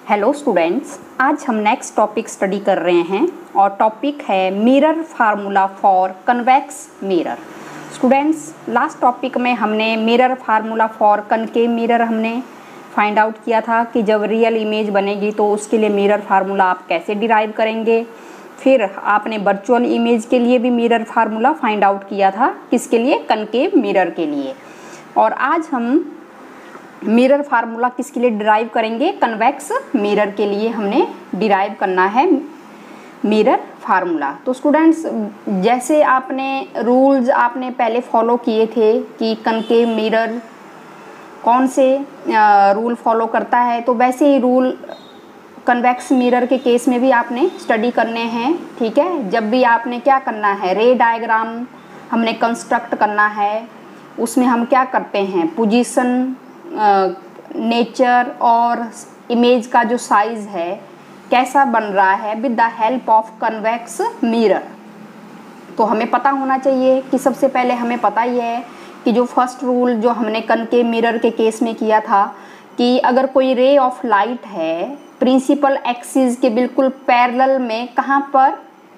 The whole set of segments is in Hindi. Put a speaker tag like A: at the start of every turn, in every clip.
A: हेलो स्टूडेंट्स, आज हम नेक्स्ट टॉपिक स्टडी कर रहे हैं और टॉपिक है mirror formula for convex mirror. Students, last topic में हमने mirror formula for concave mirror हमने फाइंड आउट किया था कि जब रियल इमेज बनेगी तो उसके लिए मिरर फार्मूला आप कैसे डिराइव करेंगे। फिर आपने वर्चुअल इमेज के लिए भी मिरर फार्मूला फाइंड आउट किया था, किसके लिए? कनकेव मिरर के लिए। और आज हम मिरर फार्मूला किसके लिए डिराइव करेंगे? कन्वेक्स मिरर के लिए हमने डिराइव करना है मिरर फार्मूला। तो स्टूडेंट्स, जैसे आपने रूल्स आपने पहले फॉलो किए थे कि कनकेव मिरर कौन से रूल फॉलो करता है, तो वैसे ही रूल कन्वेक्स मिरर के केस में भी आपने स्टडी करने हैं। ठीक है, जब भी आपने क्या करना है, रे डायग्राम हमने कंस्ट्रक्ट करना है। उसमें हम क्या करते हैं, पोजीशन, नेचर और इमेज का जो साइज है कैसा बन रहा है with the help of convex mirror. तो हमें पता होना चाहिए कि सबसे पहले हमें पता ही है कि जो फर्स्ट रूल जो हमने कनकेव मिरर के केस में किया था कि अगर कोई रे ऑफ लाइट है प्रिंसिपल एक्सिस के बिल्कुल पैरेलल में कहाँ पर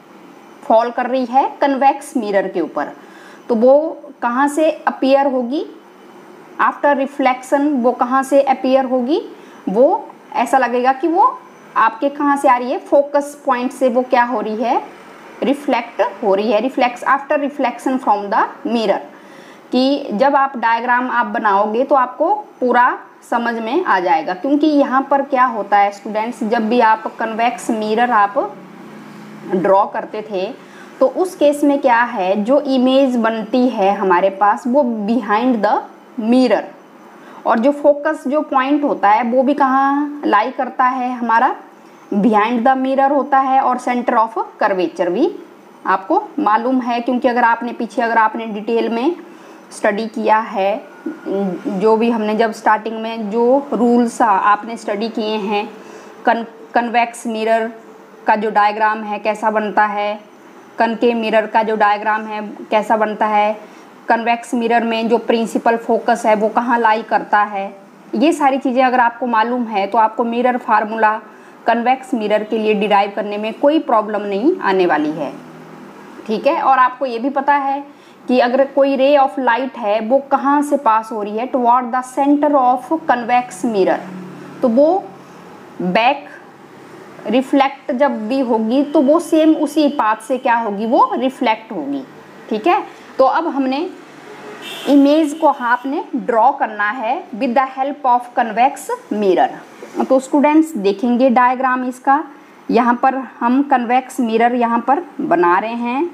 A: फॉल कर रही है? कन्वेक्स मिरर के ऊपर। तो वो कहाँ से अपीयर होगी? आफ्टर रिफ्लेक्शन वो कहाँ से अपीयर होगी? वो ऐसा लगेगा कि वो आपके कहाँ से आ रही है? फोकस पॉइंट से वो क्या हो रही है? रिफ्लेक्ट हो रही है। Reflex after reflection from the mirror. कि जब आप डायग्राम आप बनाओगे तो आपको पूरा समझ में आ जाएगा। क्योंकि यहाँ पर क्या होता है स्टूडेंट्स, जब भी आप कन्वेक्स मिरर आप ड्रॉ करते थे तो उस केस में क्या है, जो इमेज बनती है हमारे पास वो बिहाइंड द मिरर, और जो फोकस जो पॉइंट होता है वो भी कहाँ लाई करता है? हमारा बिहाइंड द मिरर होता है। और सेंटर ऑफ कर्वेचर भी आपको मालूम है, क्योंकि अगर आपने पीछे अगर आपने डिटेल में स्टडी किया है, जो भी हमने जब स्टार्टिंग में जो रूल्स आपने स्टडी किए हैं, कन्वेक्स मिरर का जो डायग्राम है कैसा बनता है, कनकेव मिरर का जो डायग्राम है कैसा बनता है, कन्वेक्स मिरर में जो प्रिंसिपल फोकस है वो कहाँ लाई करता है, ये सारी चीज़ें अगर आपको मालूम है तो आपको मिरर फार्मूला कन्वेक्स मिरर के लिए डिराइव करने में कोई प्रॉब्लम नहीं आने वाली है। ठीक है, और आपको ये भी पता है कि अगर कोई रे ऑफ लाइट है वो कहाँ से पास हो रही है? Toward the centre of convex mirror. तो वो बैक रिफ्लेक्ट जब भी होगी तो वो सेम उसी पाथ से क्या होगी? वो रिफ्लेक्ट होगी। ठीक है, तो अब हमने इमेज को आपने ड्रॉ करना है with the help of convex mirror. तो स्टूडेंट्स देखेंगे डायग्राम इसका, यहाँ पर हम कन्वेक्स मिरर यहाँ पर बना रहे हैं।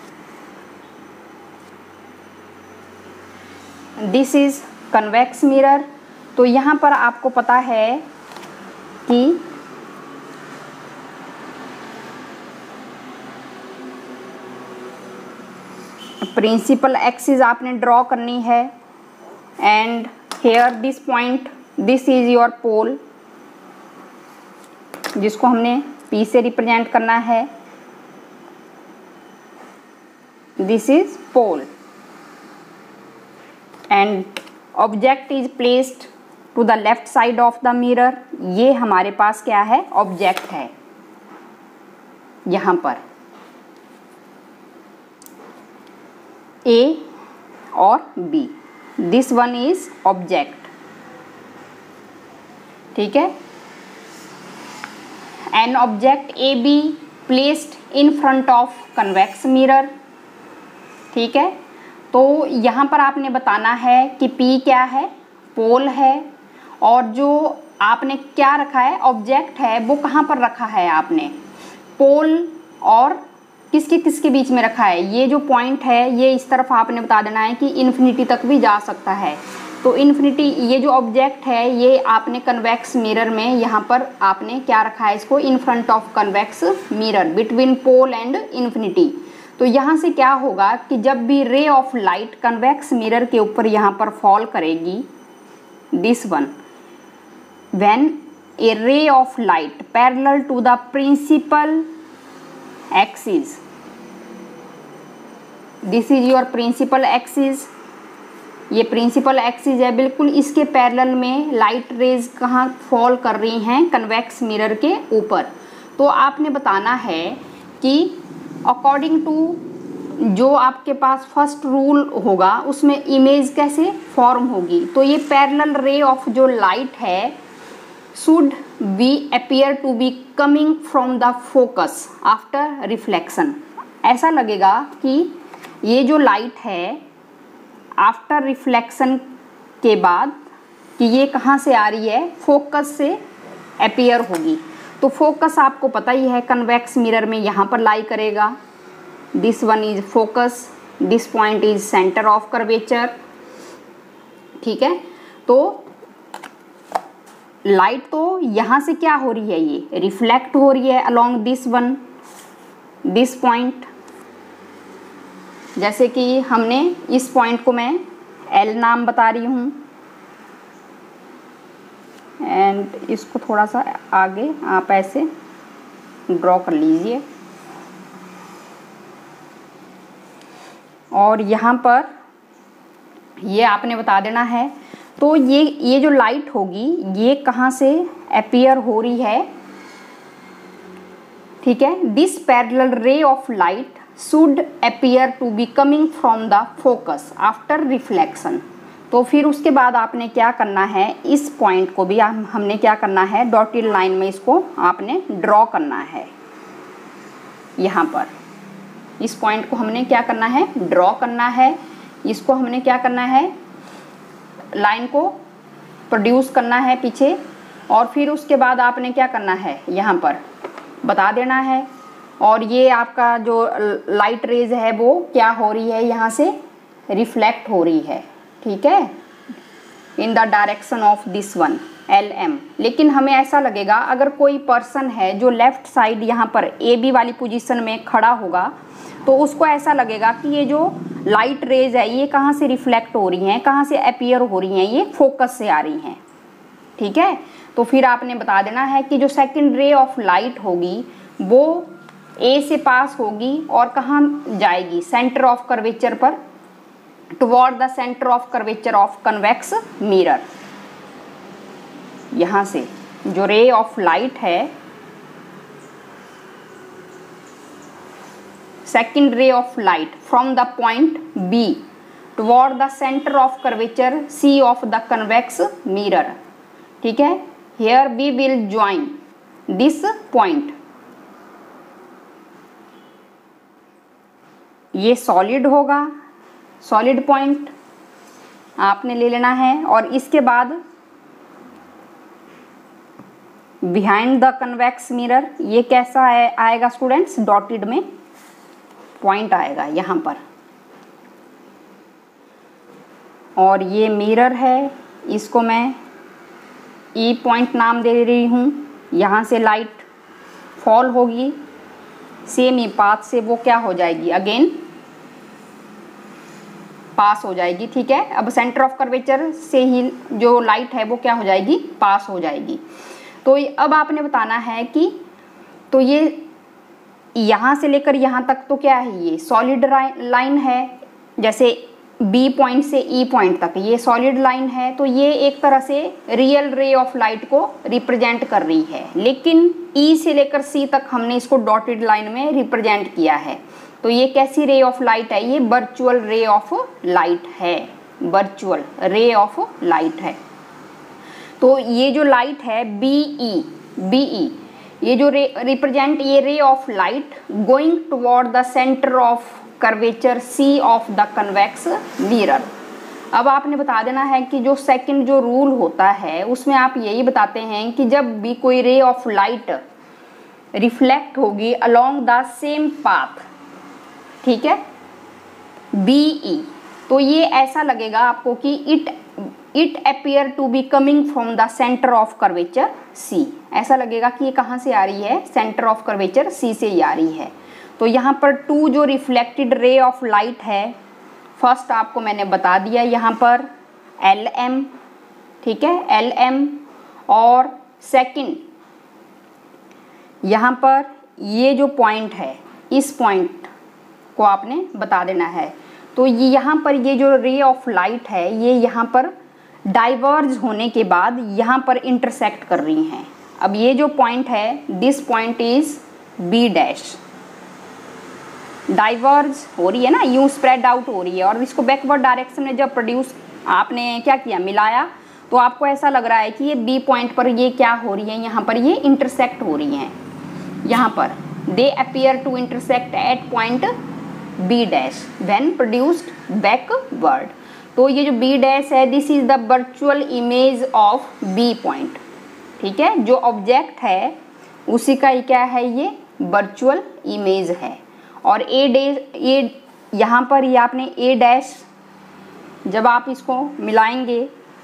A: This is convex mirror. तो यहाँ पर आपको पता है कि प्रिंसिपल एक्सिस आपने ड्रॉ करनी है, and here this point, this is your pole, जिसको हमने P से रिप्रेजेंट करना है। This is pole and object is placed to the left side of the mirror. ये हमारे पास क्या है? ऑब्जेक्ट है यहाँ पर A और B। This one is object. ठीक है, an object AB placed in front of convex mirror. ठीक है, तो यहाँ पर आपने बताना है कि P क्या है? पोल है। और जो आपने क्या रखा है? ऑब्जेक्ट है, वो कहाँ पर रखा है आपने? पोल और किसके किसके बीच में रखा है? ये जो पॉइंट है ये इस तरफ आपने बता देना है कि इन्फिनिटी तक भी जा सकता है। तो इन्फिनिटी, ये जो ऑब्जेक्ट है ये आपने कन्वेक्स मिरर में यहाँ पर आपने क्या रखा है? इसको in front of convex mirror between pole and infinity. तो यहाँ से क्या होगा कि जब भी रे ऑफ लाइट कन्वेक्स मिरर के ऊपर यहाँ पर फॉल करेगी, this one, when a ray of light parallel to the principal axis, this is your principal axis, ये प्रिंसिपल एक्सिस है, बिल्कुल इसके पैरेलल में लाइट रेज कहाँ फॉल कर रही हैं, कन्वेक्स मिरर के ऊपर। तो आपने बताना है कि अकॉर्डिंग टू जो आपके पास फर्स्ट रूल होगा उसमें इमेज कैसे फॉर्म होगी। तो ये पैरेलल रे ऑफ जो लाइट है should be appear to be coming from the focus after reflection. ऐसा लगेगा कि ये जो लाइट है आफ्टर रिफ्लेक्शन के बाद कि ये कहाँ से आ रही है, फोकस से अपीयर होगी। तो फोकस आपको पता ही है कन्वेक्स मिरर में यहाँ पर लाई करेगा। This one is focus, this point is centre of curvature. ठीक है, तो लाइट तो यहाँ से क्या हो रही है, ये रिफ्लेक्ट हो रही है along this one, this point. जैसे कि हमने इस पॉइंट को मैं L नाम बता रही हूँ एंड इसको थोड़ा सा आगे आप ऐसे ड्रॉ कर लीजिए। और यहाँ पर ये आपने बता देना है। तो ये जो लाइट होगी ये कहाँ से अपीयर हो रही है, ठीक है। This parallel ray of light should appear to be coming from the focus after reflection. तो फिर उसके बाद आपने क्या करना है, इस पॉइंट को भी हमने क्या करना है, डॉटेड लाइन में इसको आपने ड्रॉ करना है। यहाँ पर इस पॉइंट को हमने क्या करना है, ड्रॉ करना है। इसको हमने क्या करना है, लाइन को प्रोड्यूस करना है पीछे। और फिर उसके बाद आपने क्या करना है, यहाँ पर बता देना है। और ये आपका जो लाइट रेज है वो क्या हो रही है, यहाँ से रिफ्लेक्ट हो रही है, ठीक है, in the direction of this one LM। लेकिन हमें ऐसा लगेगा अगर कोई पर्सन है जो लेफ्ट साइड यहाँ पर AB वाली पोजीशन में खड़ा होगा तो उसको ऐसा लगेगा कि ये जो लाइट रेज है ये कहाँ से रिफ्लेक्ट हो रही हैं, कहाँ से अपीयर हो रही हैं, ये फोकस से आ रही हैं, ठीक है। तो फिर आपने बता देना है कि जो सेकंड रे ऑफ लाइट होगी वो A से पास होगी और कहाँ जाएगी, सेंटर ऑफ कर्वेचर पर, toward the centre of curvature of convex mirror. यहाँ से जो रे ऑफ लाइट है, second ray of light from the point B toward the centre of curvature C of the convex mirror, ठीक है। Here we will join this point. ये सॉलिड होगा, सॉलिड पॉइंट आपने ले लेना है। और इसके बाद बिहाइंड द कन्वेक्स मिरर ये कैसा आएगा स्टूडेंट्स, डॉटेड में पॉइंट आएगा यहाँ पर। और ये मिरर है, इसको मैं E पॉइंट नाम दे रही हूँ। यहाँ से लाइट फॉल होगी, सेम ही पाथ से वो क्या हो जाएगी, अगेन पास हो जाएगी, ठीक है। अब सेंटर ऑफ कर्वेचर से ही जो लाइट है वो क्या हो जाएगी, पास हो जाएगी। तो अब आपने बताना है कि तो ये यहाँ से लेकर यहाँ तक तो क्या है, ये सॉलिड लाइन है। जैसे B पॉइंट से E पॉइंट तक ये सॉलिड लाइन है, तो ये एक तरह से रियल रे ऑफ लाइट को रिप्रेजेंट कर रही है। लेकिन E से लेकर C तक हमने इसको डॉटेड लाइन में रिप्रेजेंट किया है। तो ये कैसी रे ऑफ लाइट है, ये वर्चुअल रे ऑफ लाइट है, वर्चुअल रे ऑफ लाइट है। तो ये जो लाइट है BE ये जो रिप्रेजेंट ये ray of light going toward the centre of curvature C of the convex mirror. अब आपने बता देना है कि जो सेकंड जो रूल होता है उसमें आप यही बताते हैं कि जब भी कोई रे ऑफ लाइट रिफ्लेक्ट होगी अलोंग द सेम पाथ, ठीक है, BE, तो ये ऐसा लगेगा आपको कि it appear to be coming from the centre of curvature C। ऐसा लगेगा कि ये कहाँ से आ रही है, सेंटर ऑफ कर्वेचर C से ही आ रही है। तो यहाँ पर 2 जो रिफ्लेक्टेड रे ऑफ लाइट है, फर्स्ट आपको मैंने बता दिया यहाँ पर LM, ठीक है, LM। और सेकंड यहाँ पर ये जो पॉइंट है, इस पॉइंट को आपने बता देना है। तो ये यहाँ पर ये जो रे ऑफ लाइट है ये यहाँ पर डाइवर्ज होने के बाद यहाँ पर इंटरसेक्ट कर रही हैं। अब ये जो पॉइंट है, this point is B dash, diverge हो रही है ना, यूँ स्प्रेड आउट हो रही है, और इसको बैकवर्ड डायरेक्शन में जब प्रोड्यूस आपने क्या किया, मिलाया, तो आपको ऐसा लग रहा है कि ये बी पॉइंट पर ये क्या हो रही है, यहाँ पर ये इंटरसेक्ट हो रही हैं। यहाँ पर they appear to intersect at point B dash when produced backward. तो ये जो बी डैश है, this is the virtual image of B point. ठीक है, जो ऑब्जेक्ट है उसी का ही क्या है, ये वर्चुअल इमेज है। और ए डैश, ये यहाँ पर ये आपने ए डैश जब आप इसको मिलाएंगे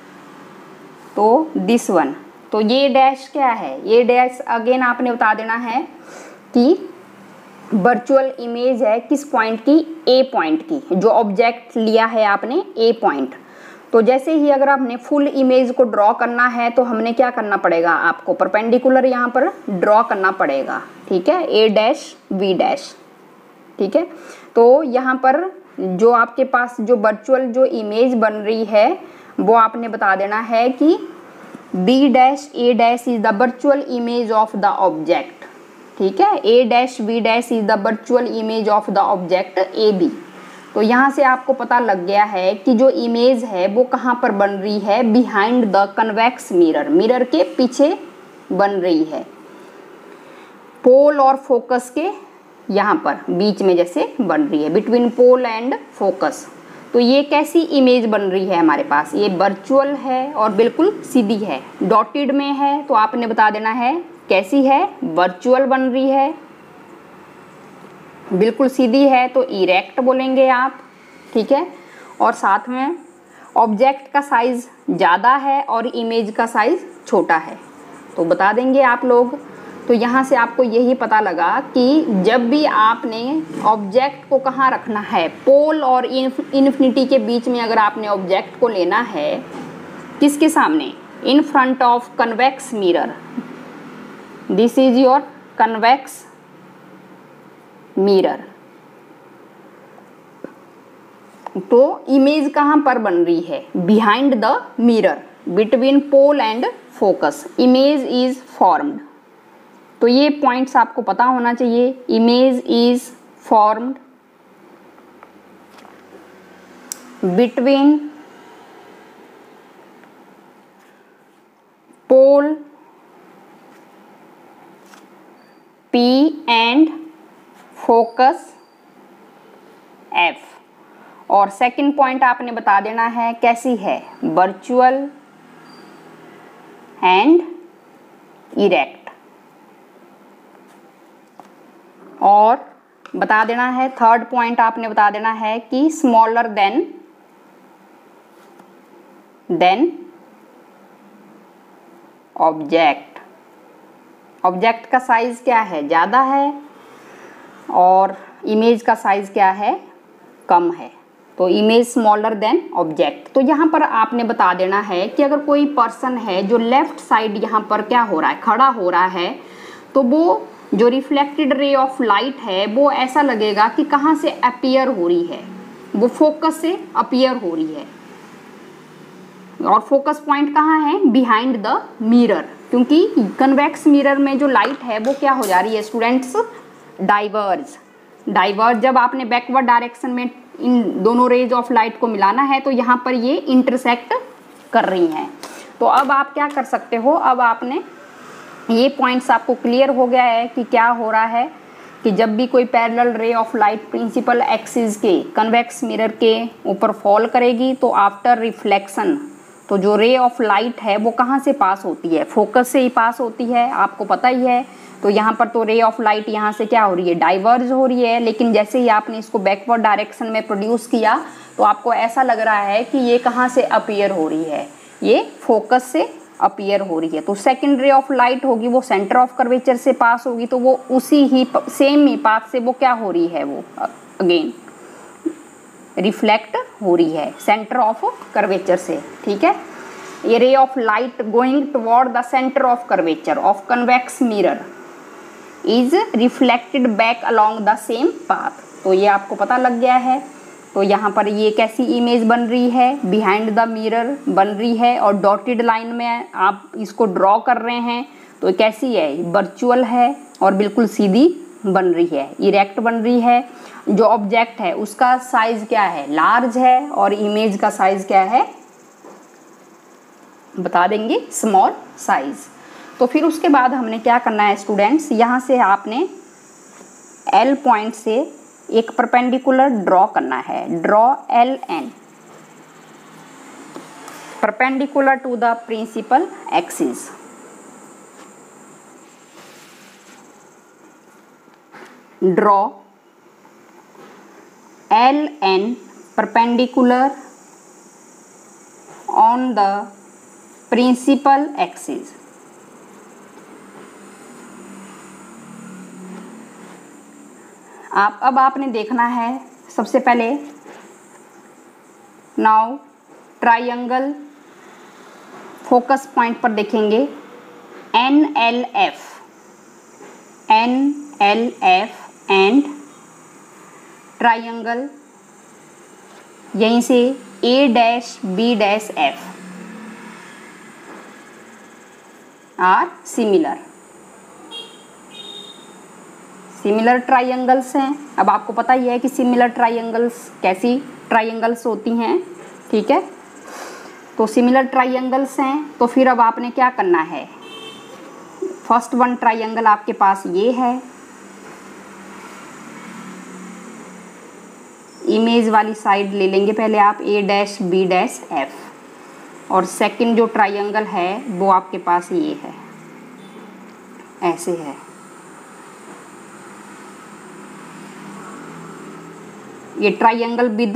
A: तो दिस वन, तो ये डैश क्या है, ये डैश अगेन आपने बता देना है कि वर्चुअल इमेज है किस पॉइंट की, ए पॉइंट की, जो ऑब्जेक्ट लिया है आपने ए पॉइंट। तो जैसे ही अगर आपने फुल इमेज को ड्रॉ करना है तो हमने क्या करना पड़ेगा, आपको परपेंडिकुलर यहाँ पर ड्रॉ करना पड़ेगा। ठीक है, ए डैश बी डैश। ठीक है, तो यहाँ पर जो आपके पास जो वर्चुअल जो इमेज बन रही है वो आपने बता देना है कि B dash A dash is the virtual image of the object. ठीक है, A dash B dash is the virtual image of the object A B. तो यहाँ से आपको पता लग गया है कि जो इमेज है वो कहाँ पर बन रही है, behind the convex mirror, mirror के पीछे बन रही है, पोल और फोकस के यहाँ पर बीच में जैसे बन रही है, बिटवीन पोल एंड फोकस। तो ये कैसी इमेज बन रही है हमारे पास, ये वर्चुअल है और बिल्कुल सीधी है, डॉटेड में है, तो आपने बता देना है कैसी है, वर्चुअल बन रही है, बिल्कुल सीधी है तो इरेक्ट बोलेंगे आप। ठीक है, और साथ में ऑब्जेक्ट का साइज ज़्यादा है और इमेज का साइज छोटा है, तो बता देंगे आप लोग। तो यहाँ से आपको यही पता लगा कि जब भी आपने ऑब्जेक्ट को कहाँ रखना है, पोल और इन्फिनिटी के बीच में अगर आपने ऑब्जेक्ट को लेना है, किसके सामने, in front of convex mirror, this is your convex mirror. तो इमेज कहाँ पर बन रही है, behind the mirror, between pole and focus image is formed. तो ये पॉइंट्स आपको पता होना चाहिए, image is formed between pole P and focus F। और सेकंड पॉइंट आपने बता देना है कैसी है, वर्चुअल एंड इरेक्ट। और बता देना है थर्ड पॉइंट आपने बता देना है कि स्मॉलर देन ऑब्जेक्ट। ऑब्जेक्ट का साइज क्या है, ज़्यादा है, और इमेज का साइज क्या है, कम है। तो इमेज स्मॉलर देन ऑब्जेक्ट। तो यहाँ पर आपने बता देना है कि अगर कोई पर्सन है जो लेफ्ट साइड यहाँ पर क्या हो रहा है, खड़ा हो रहा है, तो वो जो रिफ्लेक्टेड रे ऑफ लाइट है वो ऐसा लगेगा कि कहाँ से अपीयर हो रही है, वो फोकस से अपीयर हो रही है। और फोकस पॉइंट कहाँ है, बिहाइंड द मिरर, क्योंकि कन्वेक्स मिरर में जो लाइट है वो क्या हो जा रही है स्टूडेंट्स, डाइवर्ज। जब आपने बैकवर्ड डायरेक्शन में इन दोनों रेज ऑफ लाइट को मिलाना है तो यहाँ पर ये इंटरसेक्ट कर रही हैं। तो अब आप क्या कर सकते हो, अब आपने ये पॉइंट्स आपको क्लियर हो गया है कि क्या हो रहा है कि जब भी कोई parallel ray of light principal axis के कन्वेक्स मिरर के ऊपर फॉल करेगी तो आफ्टर रिफ्लेक्शन, तो जो रे ऑफ लाइट है वो कहाँ से पास होती है, फोकस से ही पास होती है, आपको पता ही है। तो यहाँ पर तो रे ऑफ लाइट यहाँ से क्या हो रही है, डाइवर्ज हो रही है। लेकिन जैसे ही आपने इसको बैकवर्ड डायरेक्शन में प्रोड्यूस किया तो आपको ऐसा लग रहा है कि ये कहाँ से अपीयर हो रही है, ये फोकस से अपीयर हो रही है। तो सेकेंड रे ऑफ लाइट होगी वो सेंटर ऑफ कर्वेचर से पास होगी, तो वो उसी ही सेम ही पाथ से वो क्या हो रही है, वो अगेन रिफ्लेक्ट हो रही है सेंटर ऑफ कर्वेचर से। ठीक है, ये ray of light going toward the centre of curvature of convex mirror is reflected back along the same path. तो ये आपको पता लग गया है तो यहाँ पर ये कैसी इमेज बन रही है, बिहाइंड द मिरर बन रही है और डॉटेड लाइन में आप इसको ड्रॉ कर रहे हैं तो कैसी है, वर्चुअल है और बिल्कुल सीधी बन रही है, इरेक्ट बन रही है। जो ऑब्जेक्ट है उसका साइज क्या है, लार्ज है और इमेज का साइज क्या है, बता देंगे, स्मॉल साइज। तो फिर उसके बाद हमने क्या करना है स्टूडेंट्स, यहाँ से आपने L पॉइंट से एक परपेंडिकुलर ड्रॉ करना है, draw LN perpendicular to the principal axis. Draw LN perpendicular on the principal axis। अब आपने देखना है सबसे पहले, नाउ ट्रायंगल फोकस पॉइंट पर देखेंगे NLF एंड ट्रायंगल यहीं से A-B-F आर सिमिलर ट्रायंगल्स हैं। अब आपको पता ही है कि सिमिलर ट्रायंगल्स कैसी ट्रायंगल्स होती हैं, ठीक है। तो सिमिलर ट्रायंगल्स हैं, तो फिर अब आपने क्या करना है, फर्स्ट वन ट्रायंगल आपके पास ये है, इमेज वाली साइड ले लेंगे पहले आप A-B-F और सेकंड जो ट्रायंगल है वो आपके पास ये है, ऐसे है। ये triangle with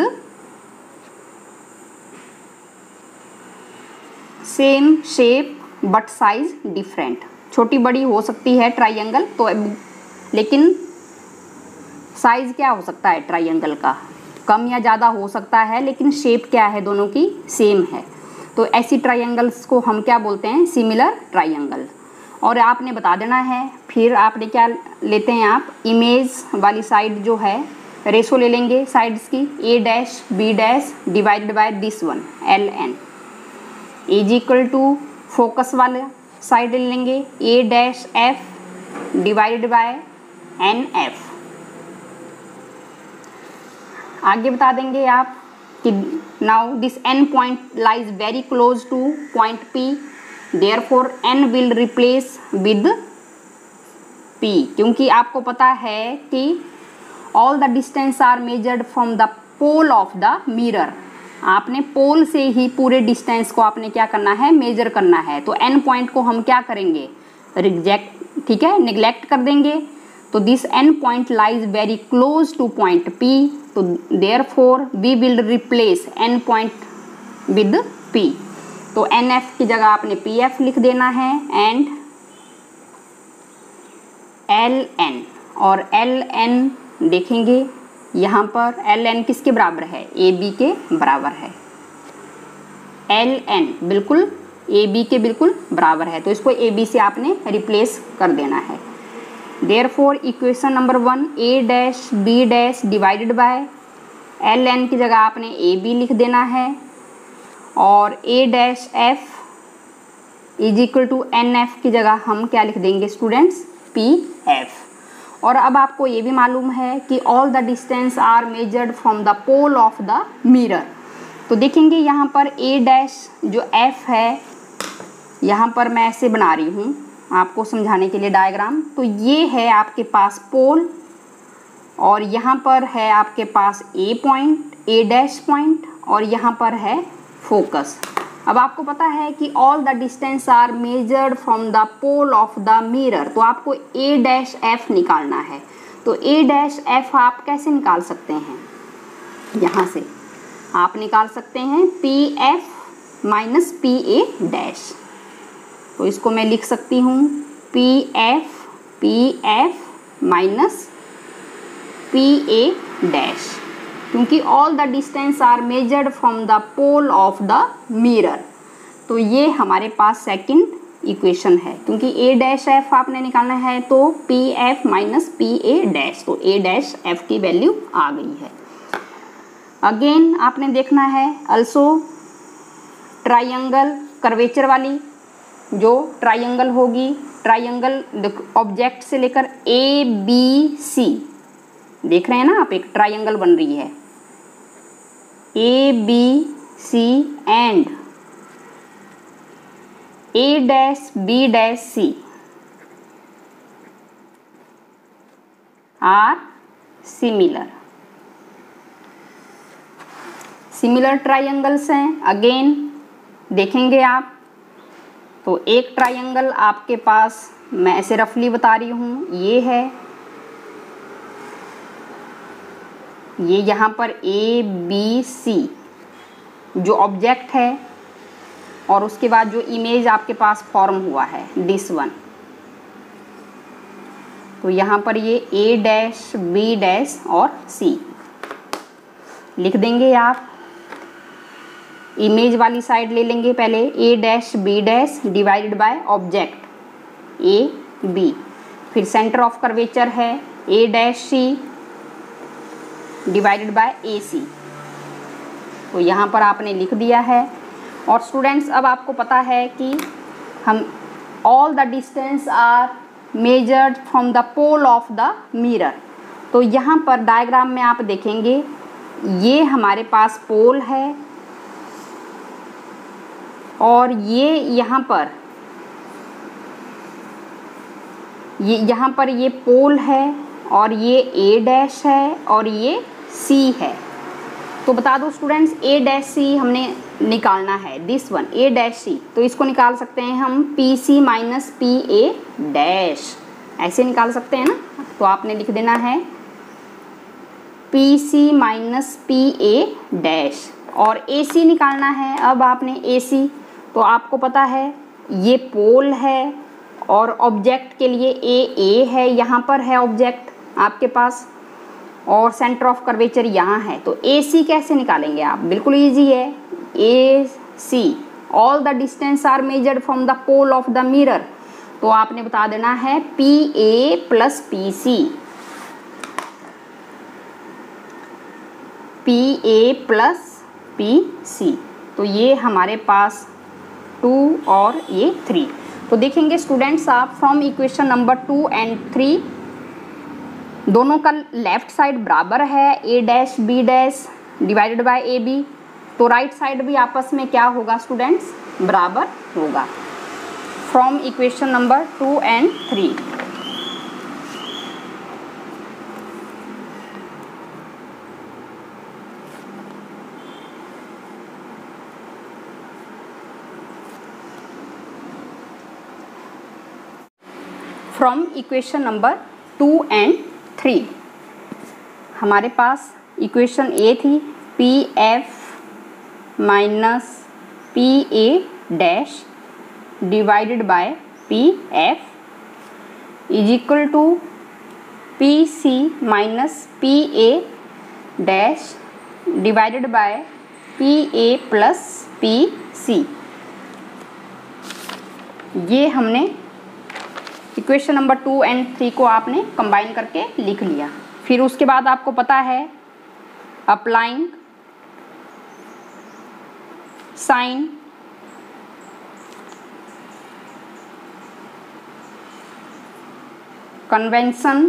A: same shape but size different, छोटी बड़ी हो सकती है ट्रायंगल, तो लेकिन साइज क्या हो सकता है ट्रायंगल का, कम या ज़्यादा हो सकता है, लेकिन शेप क्या है दोनों की सेम है। तो ऐसी ट्रायंगल्स को हम क्या बोलते हैं, सिमिलर ट्रायंगल। और आपने बता देना है, फिर आपने क्या लेते हैं, आप इमेज वाली साइड जो है रेशो ले लेंगे साइड्स की, A-B- divided by this one LN is equal to focus वाले साइड ले लेंगे A-F डिवाइडेड बाय NF। आगे बता देंगे आप कि now this N point lies very close to point P, therefore N will replace with P, क्योंकि आपको पता है कि all the distance are measured from the pole of the mirror. आपने पोल से ही पूरे डिस्टेंस को आपने क्या करना है, मेजर करना है। तो N पॉइंट को हम क्या करेंगे, रिजेक्ट, ठीक है, निगलेक्ट कर देंगे। तो this N point lies very close to point P, तो therefore we will replace N point with P। तो NF की जगह आपने PF लिख देना है एंड LN, और LN देखेंगे यहाँ पर LN किसके बराबर है, AB के बराबर है। LN बिल्कुल AB के बिल्कुल बराबर है, तो इसको AB से आपने रिप्लेस कर देना है। Therefore equation number 1 A-B- divided by LN की जगह आपने AB लिख देना है और A-F is equal to NF की जगह हम क्या लिख देंगे स्टूडेंट्स, PF। और अब आपको ये भी मालूम है कि all the distance are measured from the pole of the mirror. तो देखेंगे यहाँ पर A- जो F है, यहाँ पर मैं ऐसे बना रही हूँ आपको समझाने के लिए डायग्राम। तो ये है आपके पास पोल और यहाँ पर है आपके पास A पॉइंट, A- पॉइंट और यहाँ पर है फोकस। अब आपको पता है कि all the distance are measured from the pole of the mirror, तो आपको A-F निकालना है। तो A-F आप कैसे निकाल सकते हैं, यहाँ से आप निकाल सकते हैं PF माइनस PA-। तो इसको मैं लिख सकती हूँ PF माइनस PA-, क्योंकि all the distance are measured from the pole of the mirror. तो ये हमारे पास सेकंड इक्वेशन है, क्योंकि A-F आपने निकालना है तो PF माइनस PA-, तो A-F की वैल्यू आ गई है। अगेन आपने देखना है अल्सो ट्राइंगल कर्वेचर वाली, जो ट्राइंगल होगी, ट्राइंगल ऑब्जेक्ट से लेकर ए बी सी, देख रहे हैं ना आप, एक ट्राइंगल बन रही है A B C and A dash B dash C are similar, similar triangles हैं। अगेन देखेंगे आप, तो एक ट्राइंगल आपके पास मैं ऐसे रफली बता रही हूँ, ये है, ये यहाँ पर ए बी सी जो ऑब्जेक्ट है, और उसके बाद जो इमेज आपके पास फॉर्म हुआ है दिस वन, तो यहाँ पर ये ए डैश बी डैश और सी लिख देंगे आप। इमेज वाली साइड ले लेंगे पहले, A dash B dash divided by object A B, फिर सेंटर ऑफ कर्वेचर है A dash C divided by A C, तो यहाँ पर आपने लिख दिया है। और स्टूडेंट्स अब आपको पता है कि हम all the distance are measured from the pole of the mirror, तो यहाँ पर डायग्राम में आप देखेंगे ये हमारे पास पोल है, और ये यहाँ पर ये पोल है, और ये ए डैश है, और ये सी है। तो बता दो स्टूडेंट्स, ए डैश सी हमने निकालना है, this one A dash C, तो इसको निकाल सकते हैं हम P C minus P A dash, ऐसे निकाल सकते हैं ना। तो आपने लिख देना है P C minus P A dash, और ए सी निकालना है अब आपने ए सी, तो आपको पता है ये पोल है, और ऑब्जेक्ट के लिए ए है, यहाँ पर है ऑब्जेक्ट आपके पास, और सेंटर ऑफ कर्वेचर यहाँ है, तो ए सी कैसे निकालेंगे आप, बिल्कुल इजी है। A C all the distance are measured from the pole of the mirror, तो आपने बता देना है P A plus P C, P A plus P C, तो ये हमारे पास 2 और ये 3। तो देखेंगे स्टूडेंट्स आप फ्रॉम इक्वेशन नंबर 2 एंड 3 दोनों का लेफ्ट साइड बराबर है A dash B dash divided by A B, तो राइट साइड भी आपस में क्या होगा स्टूडेंट्स, बराबर होगा। From equation number 2 and 3 from equation number 2 and 3 हमारे पास इक्वेशन ए थी P F minus P A dash divided by P F is equal to P C minus P A dash divided by P A plus P C. ये हमने इक्वेशन नंबर 2 एंड 3 को आपने कंबाइन करके लिख लिया। फिर उसके बाद आपको पता है applying sign convention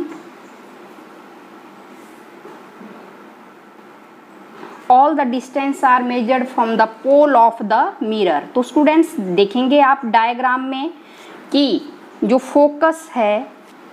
A: all the distance are measured from the pole of the mirror. तो स्टूडेंट्स देखेंगे आप डायग्राम में कि जो फोकस है,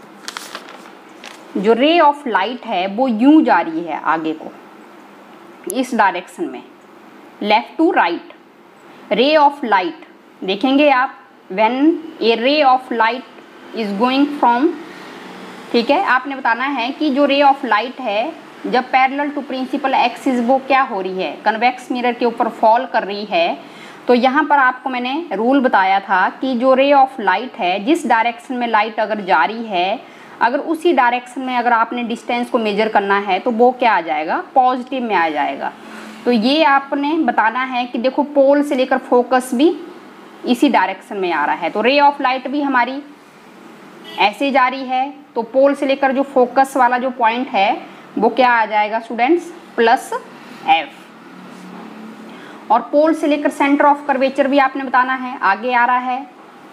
A: जो रे ऑफ लाइट है वो यूं जा रही है आगे को इस डायरेक्शन में, left to right. Ray of light देखेंगे आप, when a ray of light is going from, ठीक है, आपने बताना है कि जो रे ऑफ लाइट है जब पैरेलल टू प्रिंसिपल एक्सिस वो क्या हो रही है, कन्वेक्स मिरर के ऊपर फॉल कर रही है। तो यहाँ पर आपको मैंने रूल बताया था कि जो रे ऑफ लाइट है, जिस डायरेक्शन में लाइट अगर जा रही है, अगर उसी डायरेक्शन में अगर आपने डिस्टेंस को मेजर करना है तो वो क्या आ जाएगा, पॉजिटिव में आ जाएगा। तो ये आपने बताना है कि देखो पोल से लेकर फोकस भी इसी डायरेक्शन में आ रहा है, तो रे ऑफ लाइट भी हमारी ऐसे जा रही है, तो पोल से लेकर जो फोकस वाला जो पॉइंट है वो क्या आ जाएगा स्टूडेंट्स, प्लस एफ। और पोल से लेकर सेंटर ऑफ कर्वेचर भी आपने बताना है। आगे आ रहा है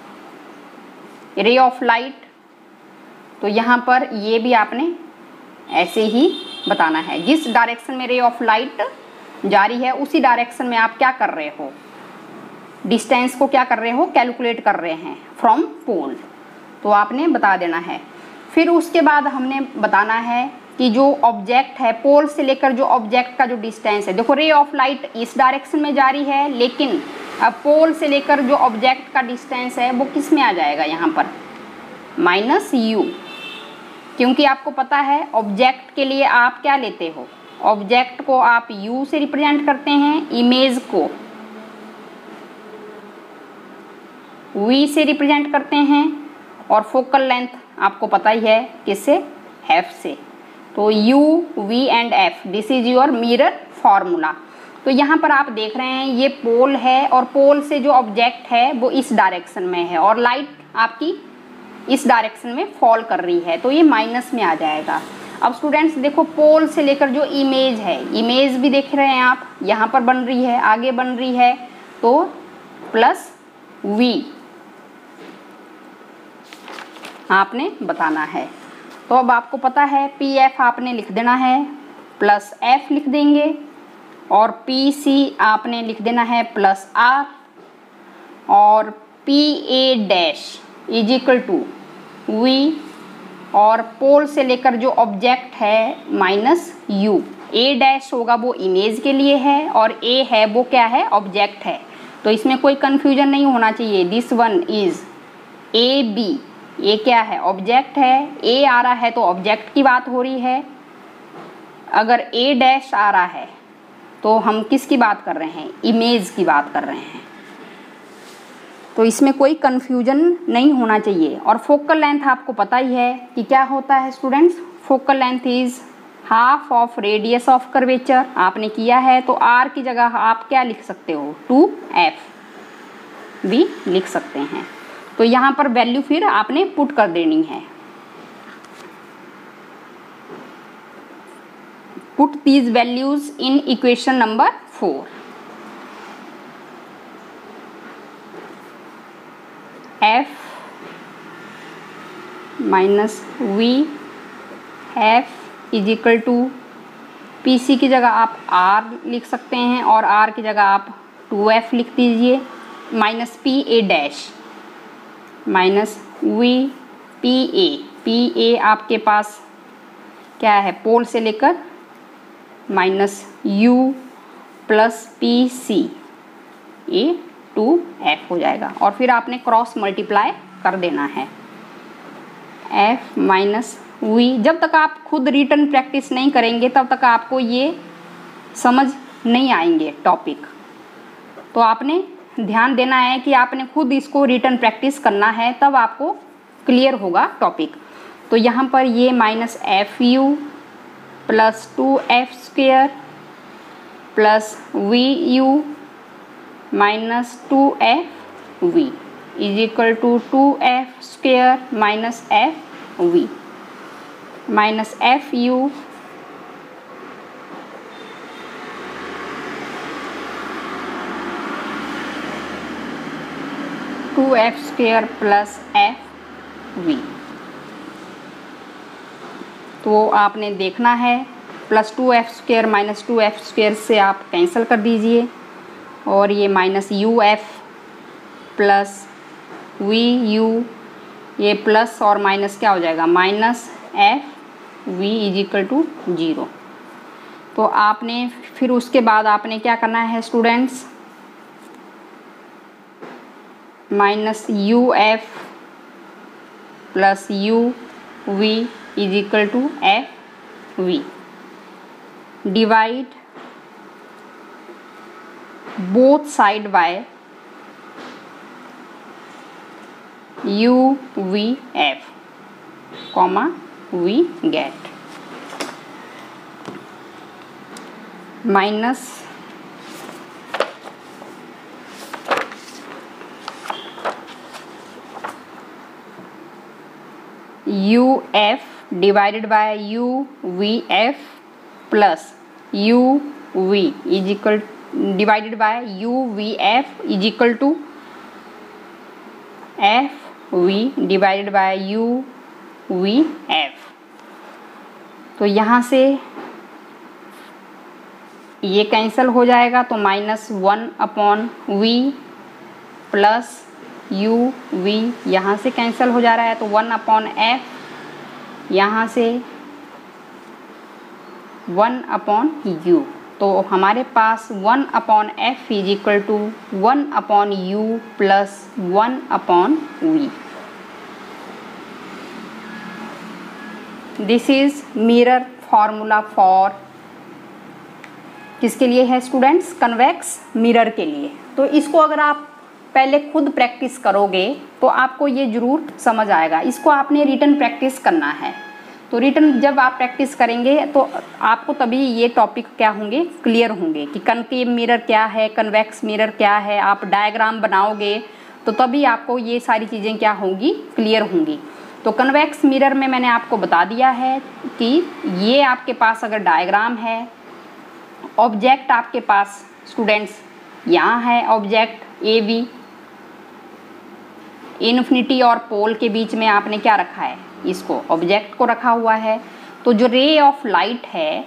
A: रे ऑफ लाइट, तो यहाँ पर ये भी आपने ऐसे ही बताना है। जिस डायरेक्शन में रे ऑफ लाइट जा रही है उसी डायरेक्शन में आप क्या कर रहे हो, डिस्टेंस को क्या कर रहे हो, कैलकुलेट कर रहे हैं फ्रॉम पोल, तो आपने बता देना है। फिर उसके बाद हमने बताना है कि जो ऑब्जेक्ट है, पोल से लेकर जो ऑब्जेक्ट का जो डिस्टेंस है, देखो रे ऑफ लाइट इस डायरेक्शन में जा रही है, लेकिन अब पोल से लेकर जो ऑब्जेक्ट का डिस्टेंस है वो किस में आ जाएगा, यहाँ पर माइनस यू, क्योंकि आपको पता है ऑब्जेक्ट के लिए आप क्या लेते हो, ऑब्जेक्ट को आप u से रिप्रेजेंट करते हैं, इमेज को v से रिप्रेजेंट करते हैं, और फोकल लेंथ आपको पता ही है किससे, f से। तो u, v and f, this is your mirror formula. तो यहाँ पर आप देख रहे हैं ये पोल है और पोल से जो ऑब्जेक्ट है वो इस डायरेक्शन में है और लाइट आपकी इस डायरेक्शन में फॉल कर रही है, तो ये माइनस में आ जाएगा। अब स्टूडेंट्स देखो पोल से लेकर जो इमेज है, इमेज भी देख रहे हैं आप, यहाँ पर बन रही है, आगे बन रही है, तो प्लस v आपने बताना है। तो अब आपको पता है पी एफ आपने लिख देना है, प्लस एफ लिख देंगे, और पी सी आपने लिख देना है प्लस आर, और P A dash is equal to V, और पोल से लेकर जो ऑब्जेक्ट है माइनस यू। ए डैश होगा वो इमेज के लिए है और ए है वो क्या है, ऑब्जेक्ट है, तो इसमें कोई कन्फ्यूजन नहीं होना चाहिए। This one is A B, ये क्या है, ऑब्जेक्ट है, ए आ रहा है तो ऑब्जेक्ट की बात हो रही है। अगर ए डैश आ रहा है तो हम किसकी बात कर रहे हैं, इमेज की बात कर रहे हैं, तो इसमें कोई कन्फ्यूजन नहीं होना चाहिए। और फोकल लेंथ आपको पता ही है कि क्या होता है students, focal length is half of radius of curvature, आपने किया है, तो आर की जगह आप क्या लिख सकते हो, 2f भी लिख सकते हैं। तो यहाँ पर वैल्यू फिर आपने पुट कर देनी है, put these values in equation number 4। f minus V F is equal to P C की जगह आप r लिख सकते हैं और r की जगह आप 2f लिख दीजिए, minus P A dash minus V P A आपके पास क्या है, पोल से लेकर minus u plus P C, ए 2f हो जाएगा, और फिर आपने क्रॉस मल्टीप्लाई कर देना है, f माइनस वी। जब तक आप खुद रिटर्न प्रैक्टिस नहीं करेंगे तब तक आपको ये समझ नहीं आएंगे टॉपिक, तो आपने ध्यान देना है कि आपने खुद इसको रिटर्न प्रैक्टिस करना है, तब आपको क्लियर होगा टॉपिक। तो यहाँ पर ये minus F U plus 2f square plus V U minus 2f V is equal to 2f square minus F V minus F U two F square plus F V. तो आपने देखना है plus 2f square minus 2f square से आप कैंसिल कर दीजिए, और ये minus U F plus V U, ये प्लस और माइनस क्या हो जाएगा, minus F V is equal to 0। तो आपने फिर उसके बाद आपने क्या करना है students, minus U F plus U V is equal to F V, divide both side by U V F comma we get minus U F divided by U V F plus U V is equal divided by U V F is equal to F V divided by U V F. तो यहाँ से ये कैंसिल हो जाएगा, तो -1/v प्लस यू वी यहाँ से कैंसिल हो जा रहा है, तो 1/f, यहाँ से 1/u। तो हमारे पास 1/f is equal to 1/u plus 1/v। This is mirror formula for किसके लिए है स्टूडेंट्स? कन्वेक्स मिरर के लिए। तो इसको अगर आप पहले खुद प्रैक्टिस करोगे तो आपको ये ज़रूर समझ आएगा। इसको आपने रिटन प्रैक्टिस करना है। तो रिटन जब आप प्रैक्टिस करेंगे तो आपको तभी ये टॉपिक क्या होंगे, क्लियर होंगे कि कनकेव मिरर क्या है, कन्वेक्स मिरर क्या है। आप डायग्राम बनाओगे तो तभी आपको ये सारी चीज़ें क्या होंगी, क्लियर होंगी। तो कन्वेक्स मिरर में मैंने आपको बता दिया है कि ये आपके पास अगर डायग्राम है, ऑब्जेक्ट आपके पास स्टूडेंट्स यहाँ है, ऑब्जेक्ट ए बी, इन्फिनिटी और पोल के बीच में आपने क्या रखा है, इसको ऑब्जेक्ट को रखा हुआ है। तो जो रे ऑफ लाइट है,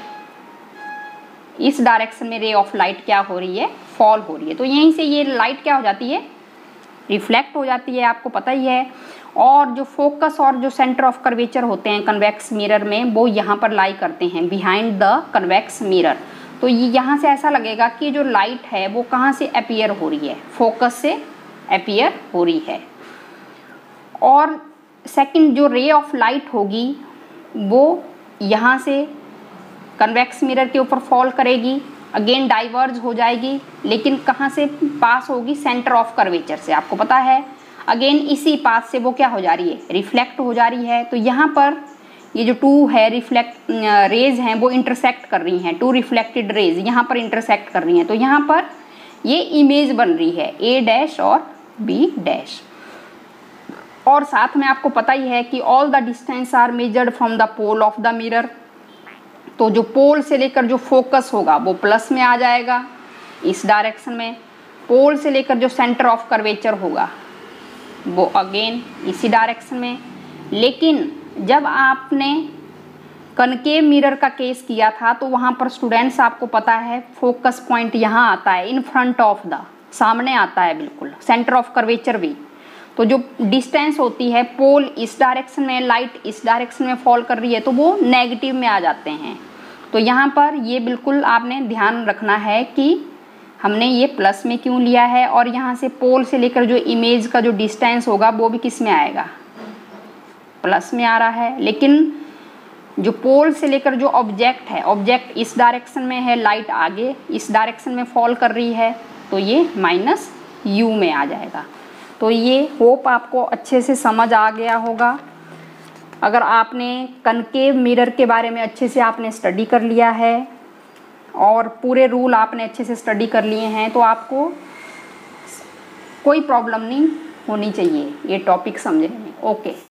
A: इस डायरेक्शन में रे ऑफ लाइट क्या हो रही है, फॉल हो रही है। तो यहीं से ये लाइट क्या हो जाती है, रिफ्लेक्ट हो जाती है, आपको पता ही है। और जो फोकस और जो सेंटर ऑफ कर्वेचर होते हैं कन्वेक्स मिरर में, वो यहाँ पर लाई करते हैं बिहाइंड द कन्वेक्स मिरर। तो ये यहाँ से ऐसा लगेगा कि जो लाइट है वो कहाँ से अपीयर हो रही है, फोकस से अपीयर हो रही है। और सेकंड जो रे ऑफ लाइट होगी वो यहाँ से कन्वेक्स मिरर के ऊपर फॉल करेगी, अगेन डाइवर्ज हो जाएगी, लेकिन कहाँ से पास होगी, सेंटर ऑफ कर्वेचर से, आपको पता है। अगेन इसी पाथ से वो क्या हो जा रही है, रिफ्लेक्ट हो जा रही है। तो यहाँ पर ये जो टू है रिफ्लेक्ट रेज हैं वो इंटरसेक्ट कर रही हैं, टू रिफ्लेक्टेड रेज यहाँ पर इंटरसेक्ट कर रही हैं। तो यहाँ पर ये इमेज बन रही है ए डैश और बी डैश। और साथ में आपको पता ही है कि all the distance are measured from the pole of the mirror. तो जो पोल से लेकर जो फोकस होगा वो प्लस में आ जाएगा इस डायरेक्शन में, पोल से लेकर जो सेंटर ऑफ कर्वेचर होगा वो अगेन इसी डायरेक्शन में। लेकिन जब आपने कनकेव मिरर का केस किया था तो वहाँ पर स्टूडेंट्स आपको पता है फोकस पॉइंट यहाँ आता है, इन फ्रंट ऑफ द, सामने आता है बिल्कुल, सेंटर ऑफ कर्वेचर भी। तो जो डिस्टेंस होती है, पोल इस डायरेक्शन में, लाइट इस डायरेक्शन में फॉल कर रही है, तो वो नेगेटिव में आ जाते हैं। तो यहाँ पर ये बिल्कुल आपने ध्यान रखना है कि हमने ये प्लस में क्यों लिया है। और यहाँ से पोल से लेकर जो इमेज का जो डिस्टेंस होगा वो भी किस में आएगा, प्लस में आ रहा है। लेकिन जो पोल से लेकर जो ऑब्जेक्ट है, ऑब्जेक्ट इस डायरेक्शन में है, लाइट आगे इस डायरेक्शन में फॉल कर रही है, तो ये -u में आ जाएगा। तो ये होप आपको अच्छे से समझ आ गया होगा। अगर आपने कनकेव मिरर के बारे में अच्छे से आपने स्टडी कर लिया है और पूरे रूल आपने अच्छे से स्टडी कर लिए हैं, तो आपको कोई प्रॉब्लम नहीं होनी चाहिए ये टॉपिक समझने में। ओके।